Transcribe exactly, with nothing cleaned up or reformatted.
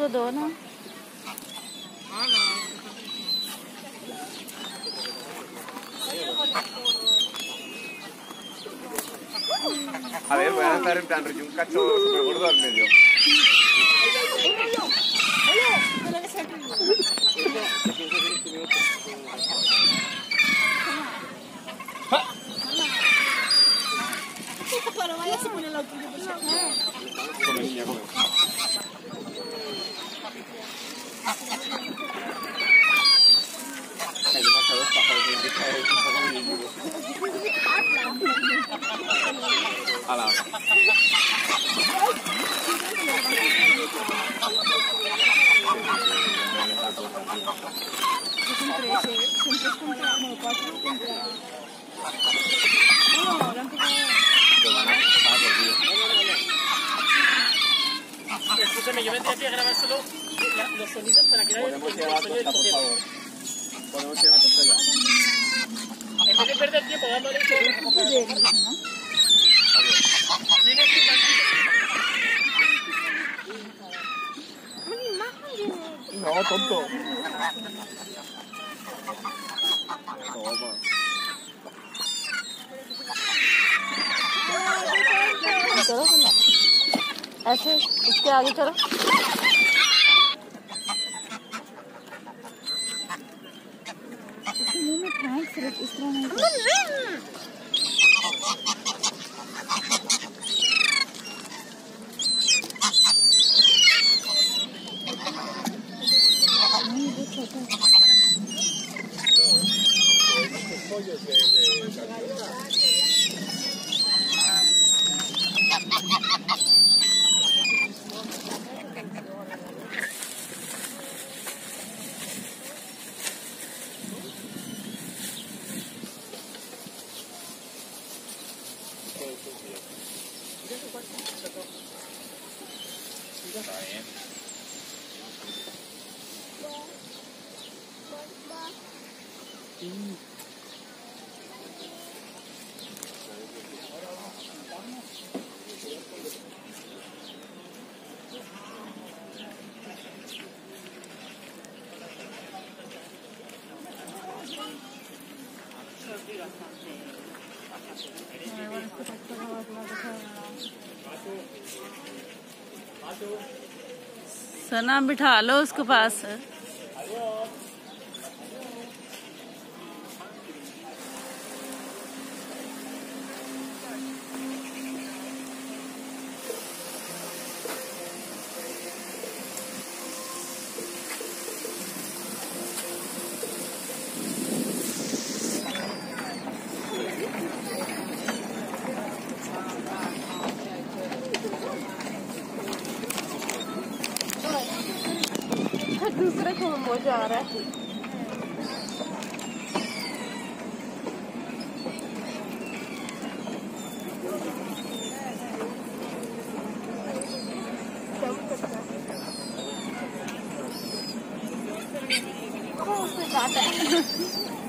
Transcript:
तो दो ना। A ver, voy a lanzar en plan un cacho súper gordo al medio. Come, niña, come. Hay demasiados pájaros en esta es un poco ridículo. Ala. Escúchame, yo vendría aquí a grabar solo los sonidos para que nadie... Podemos ir a la costa, por favor. Podemos ir a la costa ya. En vez de perder tiempo dándole... No, tonto. Toma. चलो चलो ऐसे इसके आगे चलो। इसके मुंह में खाएं सिर्फ इस तरह नहीं। नहीं वो छोटा Está bien. Mm. सना बिठा लो उसके पास। दूसरे को वो जा रहा है। उससे काटा